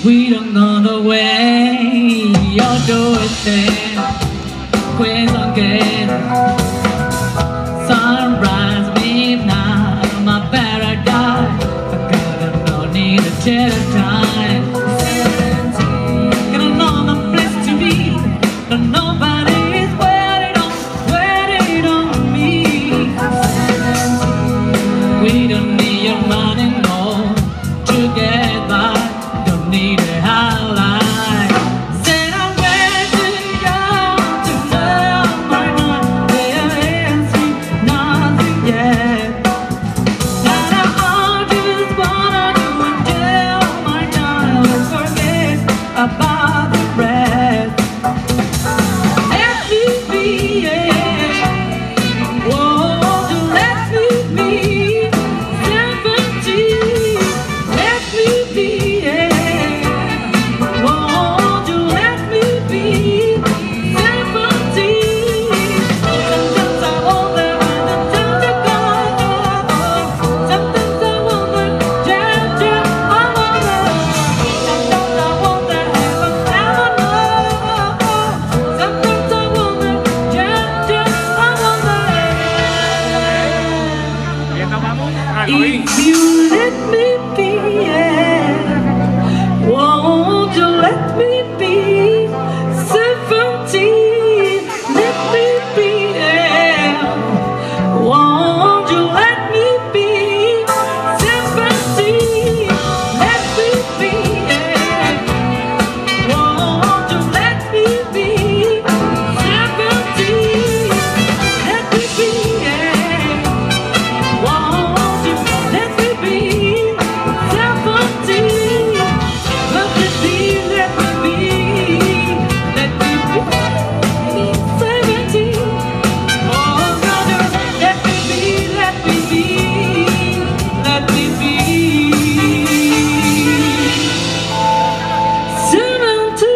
We don't know the way you're doing it. Quiz again. Sunrise, midnight, my paradise. I gotta no need a jet of time. Gotta know the place to be. Don't nobody's waiting on me. We don't need your money, no, to get by. Don't need a highlight. Said I'm way too young to know my mind. There is nothing yet. And I just wanna do until my time and forget about the rest. Let me be, yeah. Won't you let me be 17? Let me be, yeah. Won't you let me be 17? Sometimes I wonder when the time is gone. Sometimes I wonder, yeah, I wonder. Sometimes I wonder if I'll ever know. Sometimes I wonder, yeah, I wonder. If you let me be, yeah. Won't you let me be 17? Let me be, yeah. Won't you let me be 17? Let me be, yeah. Won't you let me be 17? Let me be, yeah. Won't you let me be 17? Let me be, let me be, let me be 17. Oh, brother, let me be, let me be, let me be 17.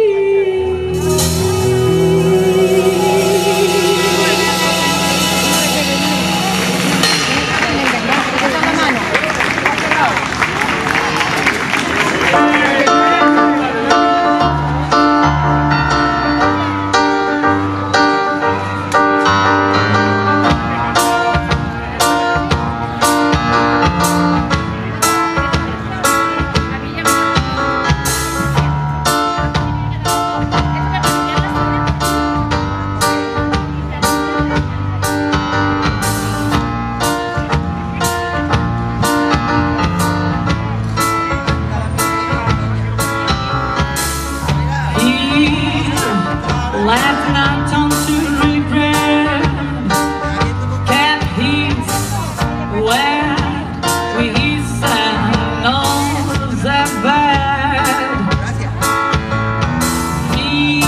Last night turned to regret. Can't heat where we sat, knows that bad. Me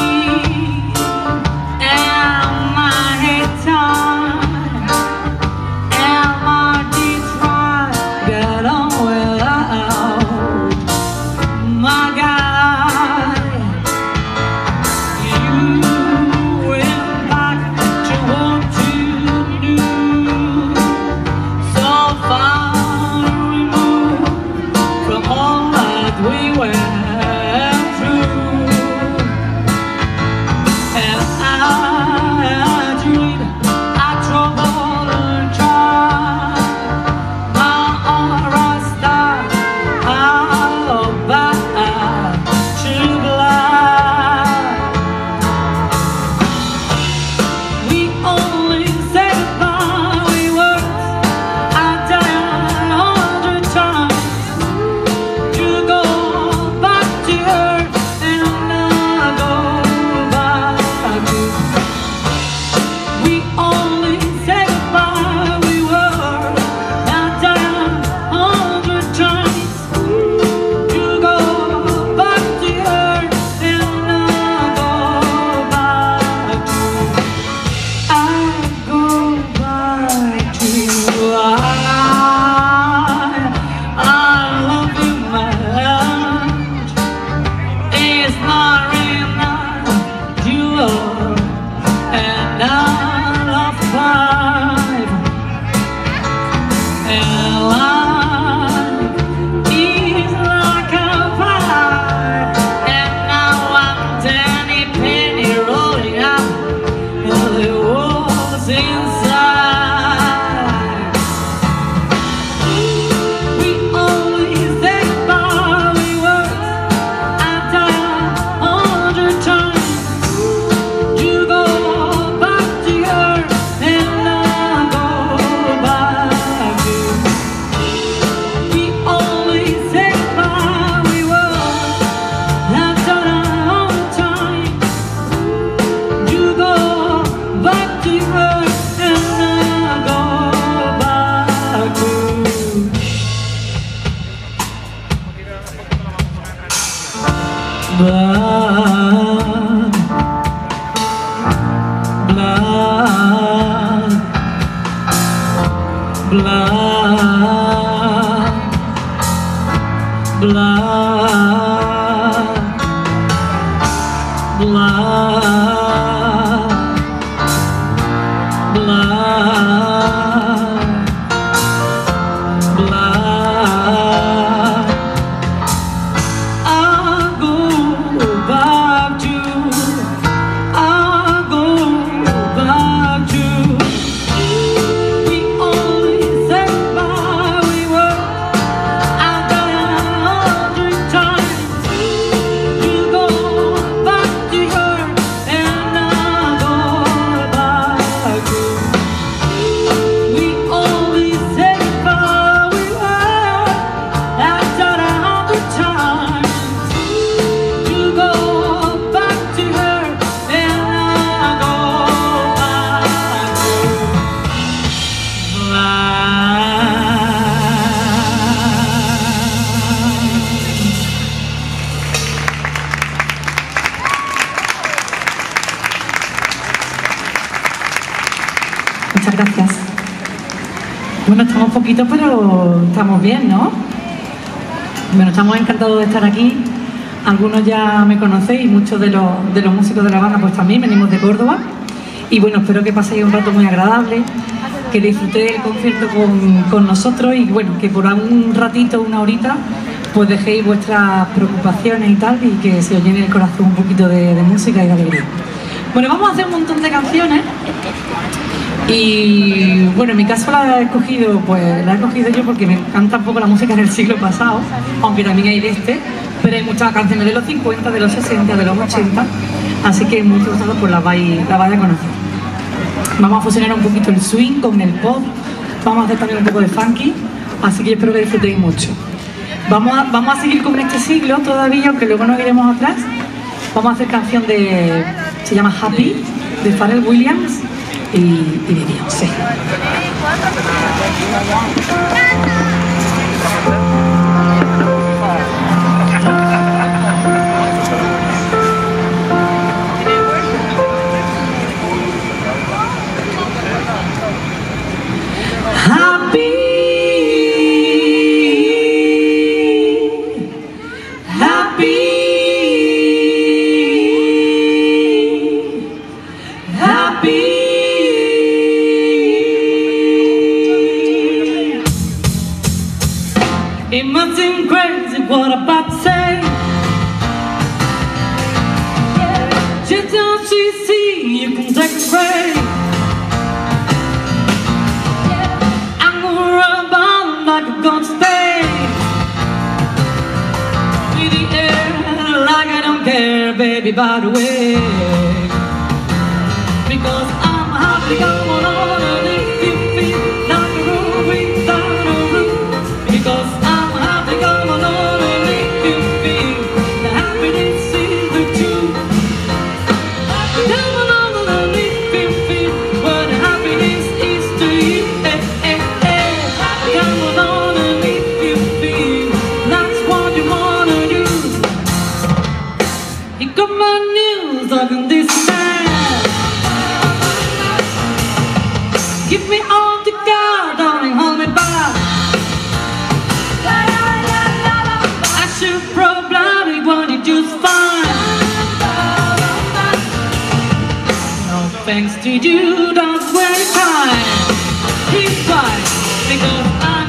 and my head tied, and my Detroit got on without my guy. We went through, and I dreamed, I troubled and tried. My star, I'll back to blind. We only said goodbye, we were I died 100 times. To go back to her and I go back to. We only said goodbye, we were not down 100 times. To go back to her and I go back to. I go back to. I love you, my love. It's not enough. You are, and I love five. And life is like a fire. blood, blood, blood, blood, blood. I'll go back to, I'll go back to. We only said why we were out there 100 times. You go back to her and I'll go back to. We only said why we were out there 100 times. You go back to her and I'll go back to. Muchas gracias. Bueno, estamos poquitos, pero estamos bien, ¿no? Bueno, estamos encantados de estar aquí. Algunos ya me conocéis, muchos de los músicos de la banda pues también venimos de Córdoba. Y bueno, espero que paséis un rato muy agradable, que disfrutéis el concierto con nosotros y bueno, que por un ratito, una horita, pues dejéis vuestras preocupaciones y tal y que se os llene el corazón un poquito de música y de alegría. Bueno, vamos a hacer un montón de canciones y bueno, en mi caso la he escogido yo porque me encanta un poco la música del siglo pasado, aunque también hay de este, pero hay muchas canciones de los 50, de los 60, de los 80, así que muchos de vosotros pues las vais a conocer. Vamos a fusionar un poquito el swing con el pop, vamos a hacer también un poco de funky, así que yo espero que disfrutéis mucho. Vamos a seguir con este siglo todavía, aunque luego nos iremos atrás. Vamos a hacer canción se llama Happy, de Pharrell Williams y de Beyoncé. It must seem crazy what I'm about to say. Just don't she see you can take a break. I'm gonna rub on like a gun stay. In the air like I don't care, baby, by the way. Because I'm happy, I'm gonna make you feel like a room without a roof. Because give me all the God, darling, hold me back. I should probably want you just fine. No thanks to you, that's very kind. He's right, because I